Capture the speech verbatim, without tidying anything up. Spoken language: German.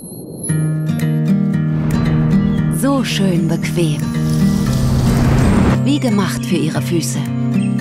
So schön bequem. Wie gemacht für Ihre Füße.